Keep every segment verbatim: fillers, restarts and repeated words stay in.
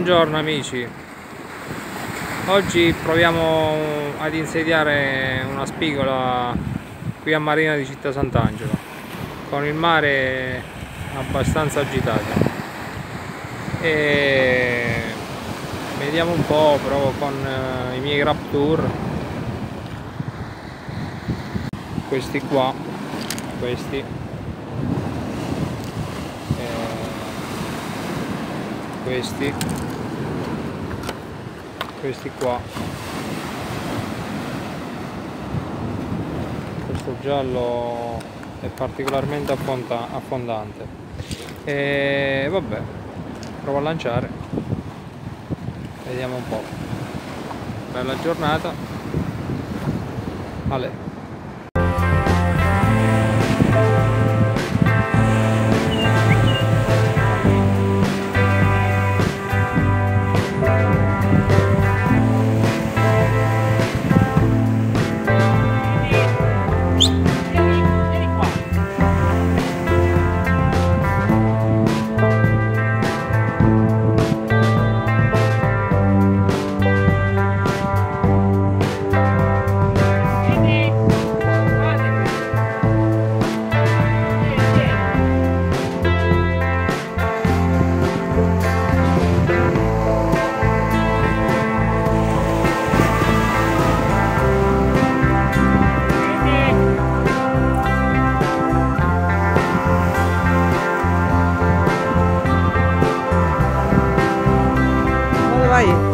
Buongiorno amici, oggi proviamo ad insediare una spigola qui a Marina di Città Sant'Angelo con il mare abbastanza agitato e vediamo un po', provo con i miei Raptor, questi qua, questi questi questi qua, questo giallo è particolarmente affondante e vabbè, provo a lanciare, vediamo un po'. Bella giornata, Ale. Vai.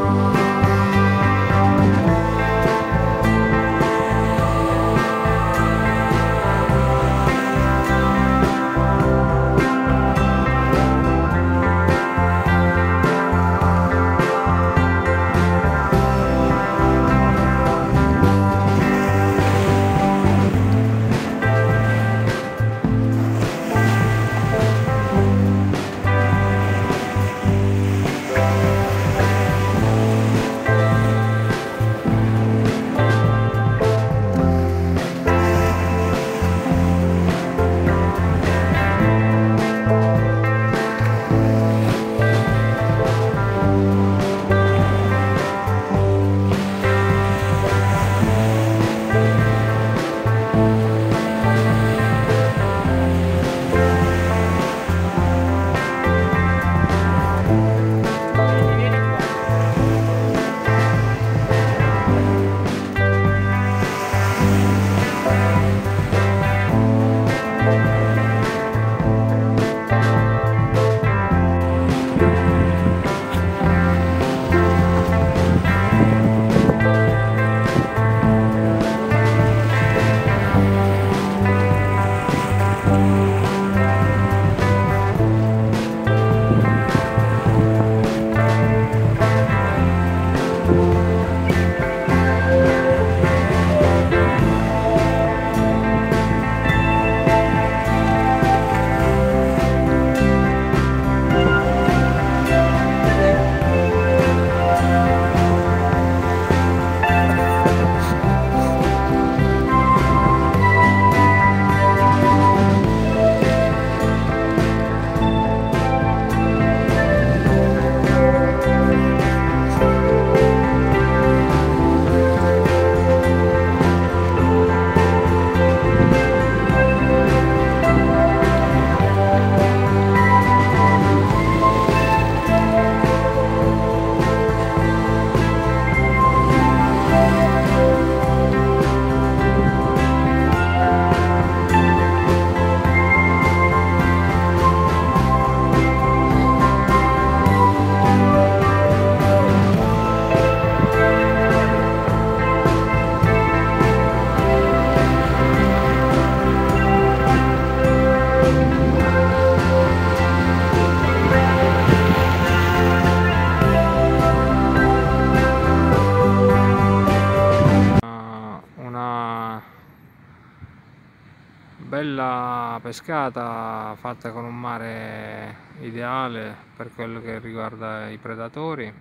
Bella pescata fatta con un mare ideale per quello che riguarda i predatori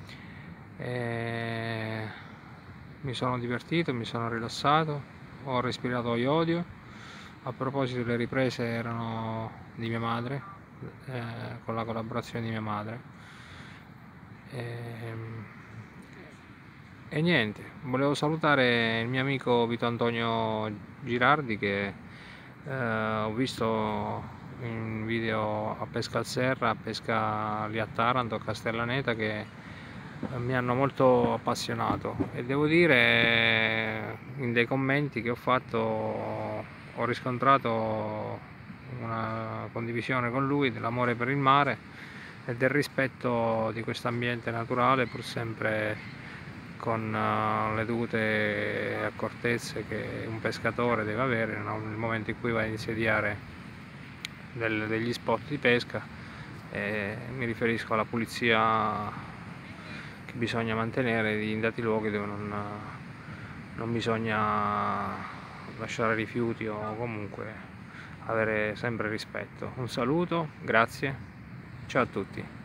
e mi sono divertito, mi sono rilassato, ho respirato iodio. A proposito, le riprese erano di mia madre, eh, con la collaborazione di mia madre E, e niente, volevo salutare il mio amico Vito Antonio Girardi, che eh, ho visto in video a Pesca al Serra, a Pesca lì a Taranto, a Castellaneta, che mi hanno molto appassionato, e devo dire, in dei commenti che ho fatto ho riscontrato una condivisione con lui dell'amore per il mare e del rispetto di questo ambiente naturale, pur sempre con uh, le dovute accortezze che un pescatore deve avere, no? Nel momento in cui va a insediare del, degli spot di pesca. E mi riferisco alla pulizia che bisogna mantenere in dati luoghi dove non, non bisogna lasciare rifiuti, o comunque avere sempre rispetto. Un saluto, grazie, ciao a tutti.